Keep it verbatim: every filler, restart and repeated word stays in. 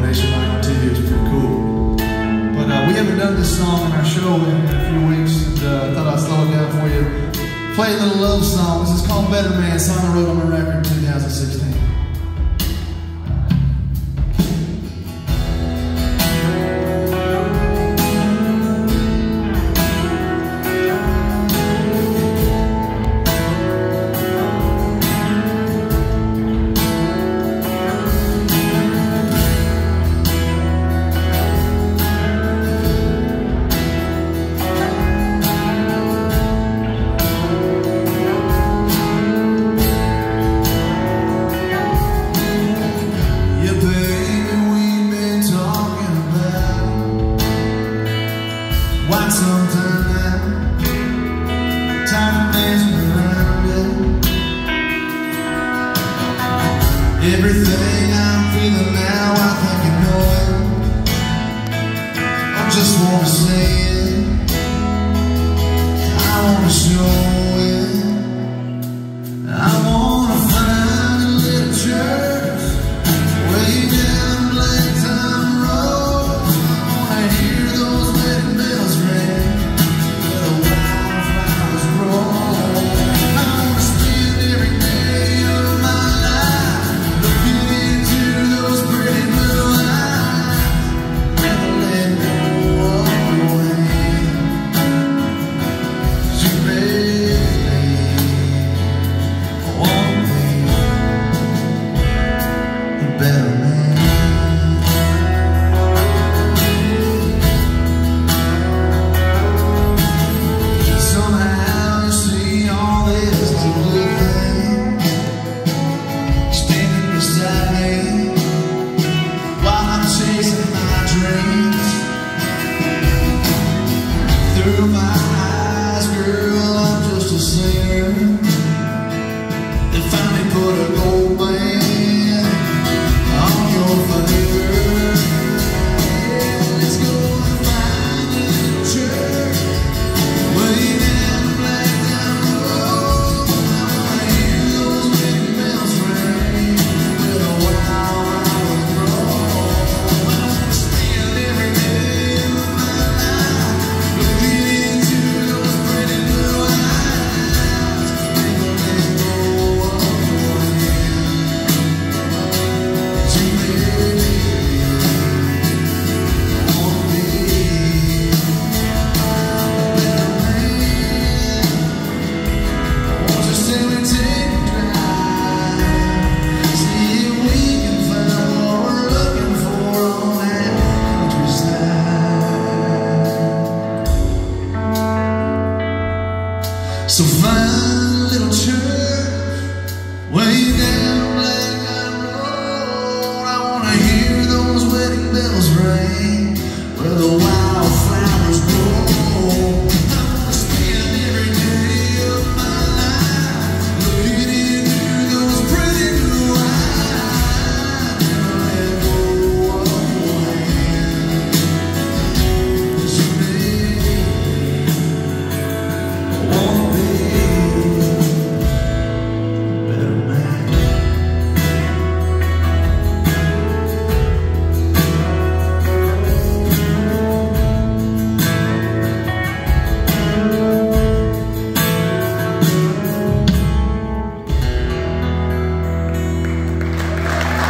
combination like on T V. It's pretty cool. But uh, we haven't done this song in our show in, in a few weeks, and uh, I thought I'd slow it down for you. Play a little love song. This is called Better Man. Song I wrote on my record in two thousand sixteen. Why sometime now, time to dance around it. Everything I'm feeling now, I think you know it. I just wanna say